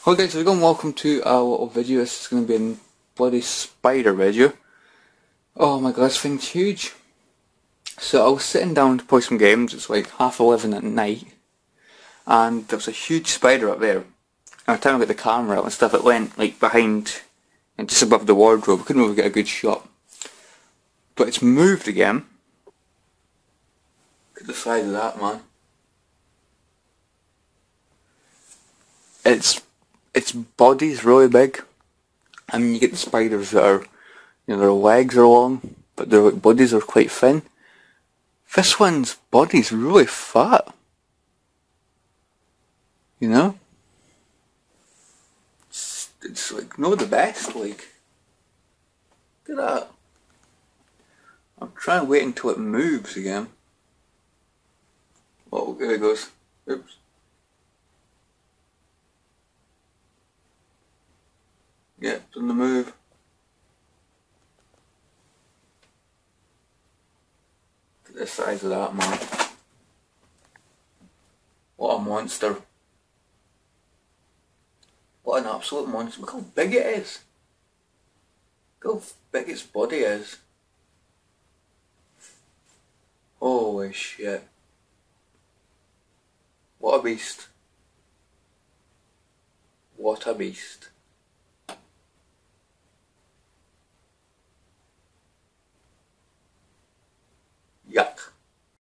Hi guys, welcome to a little video. This is going to be a bloody spider video. Oh my god, this thing's huge. So I was sitting down to play some games, it's like 11:30 at night, and there was a huge spider up there. And by the time I got the camera out and stuff, it went like behind and just above the wardrobe. I couldn't really get a good shot. But it's moved again. Look at the size of that, man. Its body's really big. I mean, you get the spiders that are, their legs are long, but their bodies are quite thin. This one's body's really fat. You know? It's like, not the best, like. Look at that. I'm trying to wait until it moves again. Oh, there it goes. Oops. Yeah, it's on the move. Look at the size of that, man. What a monster. What an absolute monster. Look how big it is. Look how big its body is. Holy shit. What a beast. What a beast.